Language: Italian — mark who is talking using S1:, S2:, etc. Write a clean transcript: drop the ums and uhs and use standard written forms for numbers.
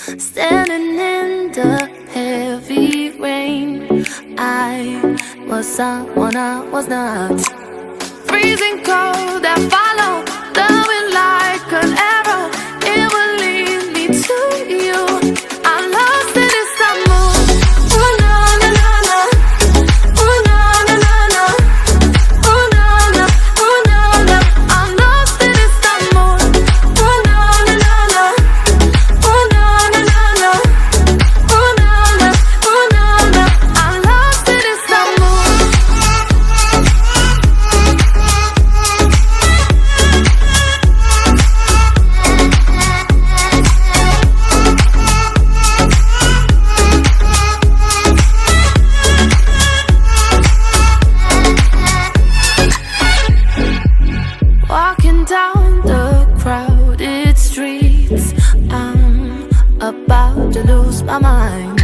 S1: Standing in the heavy rain, I was someone I was not. Freezing cold, I follow the wind like an arrow. It will lead me to you. I'm lost in this mood. Ooh na na na na, ooh na na na na, ooh na na, ooh na na. I'm lost in this mood. Ooh na na na na, ooh na na na na, ooh na na, ooh na na. I'm lost in this mood. Walking down the crowded streets, I'm about to lose my mind.